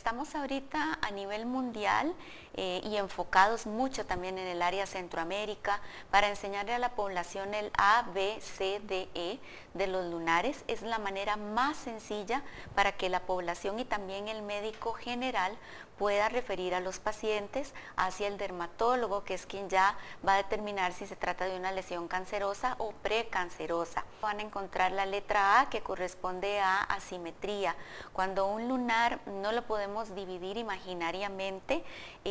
estamos ahorita a nivel mundial y enfocados mucho también en el área Centroamérica para enseñarle a la población el A, B, C, D, E de los lunares. Es la manera más sencilla para que la población y también el médico general pueda referir a los pacientes hacia el dermatólogo, que es quien ya va a determinar si se trata de una lesión cancerosa o precancerosa. Van a encontrar la letra A, que corresponde a asimetría. Cuando un lunar no lo podemos dividir imaginariamente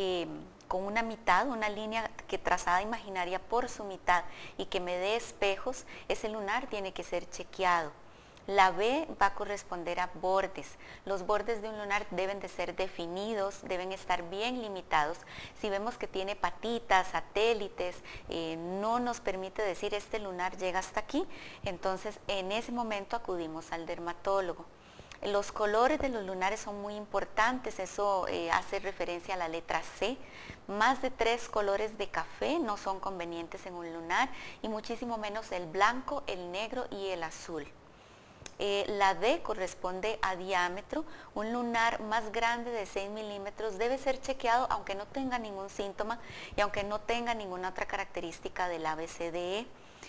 con una mitad, una línea que trazada imaginaria por su mitad y que me dé espejos, ese lunar tiene que ser chequeado. La B va a corresponder a bordes. Los bordes de un lunar deben de ser definidos, deben estar bien limitados. Si vemos que tiene patitas, satélites, no nos permite decir este lunar llega hasta aquí, entonces en ese momento acudimos al dermatólogo. Los colores de los lunares son muy importantes, eso hace referencia a la letra C. Más de 3 colores de café no son convenientes en un lunar y muchísimo menos el blanco, el negro y el azul. La D corresponde a diámetro. Un lunar más grande de 6 milímetros debe ser chequeado aunque no tenga ningún síntoma y aunque no tenga ninguna otra característica del ABCDE.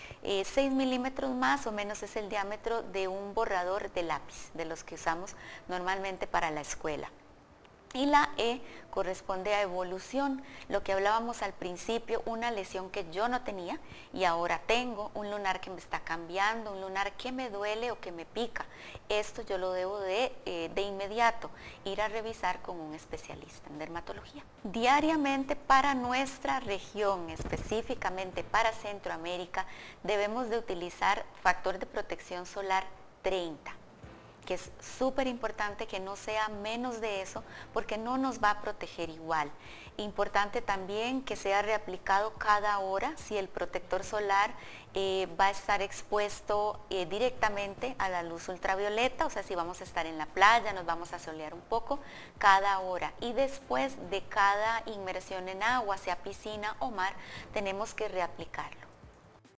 6 milímetros más o menos es el diámetro de un borrador de lápiz, de los que usamos normalmente para la escuela. Y la E corresponde a evolución, lo que hablábamos al principio, una lesión que yo no tenía y ahora tengo, un lunar que me está cambiando, un lunar que me duele o que me pica. Esto yo lo debo de inmediato ir a revisar con un especialista en dermatología. Diariamente para nuestra región, específicamente para Centroamérica, debemos de utilizar factor de protección solar 30. Que es súper importante que no sea menos de eso porque no nos va a proteger igual. Importante también que sea reaplicado cada hora si el protector solar va a estar expuesto directamente a la luz ultravioleta, o sea, si vamos a estar en la playa, nos vamos a solear un poco, cada hora. Y después de cada inmersión en agua, sea piscina o mar, tenemos que reaplicarlo.